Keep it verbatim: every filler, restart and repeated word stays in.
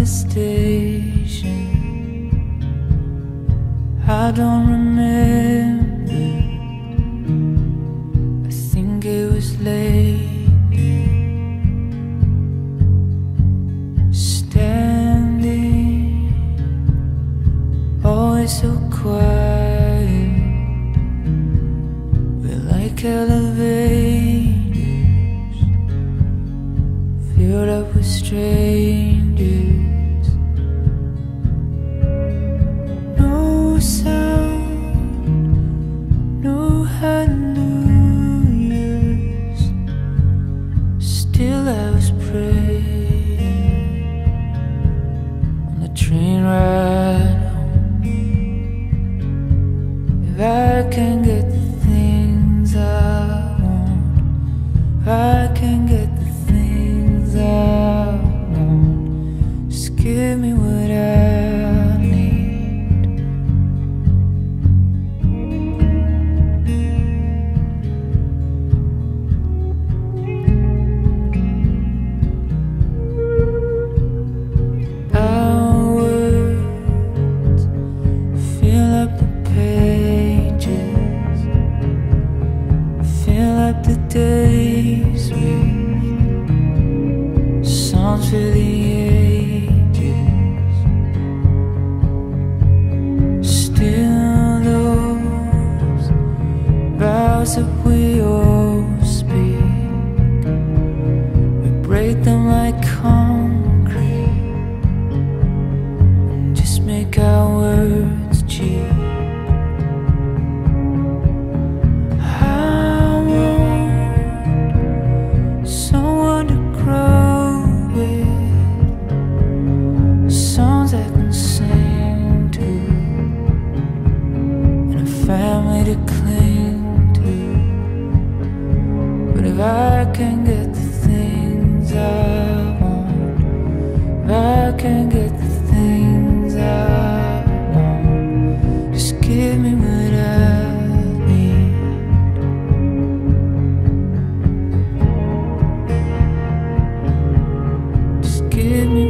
station. I don't remember, I think it was late. Standing, always so quiet. We're like elevators, filled up with strangers. No sound, no hallelujahs. Still I was praying on the train ride home. If I can get the things I want, if I can get the things I want, just give me what I need. Our words fill up the pages, fill up the days with songs for the ages. Still those vows that we all speak, we break them like concrete and just make our words cheap. I want someone to grow with, songs I can sing to, and a family to cling to. But if I can get the things I want, if I can get the things I want, just give me what I need. Just give me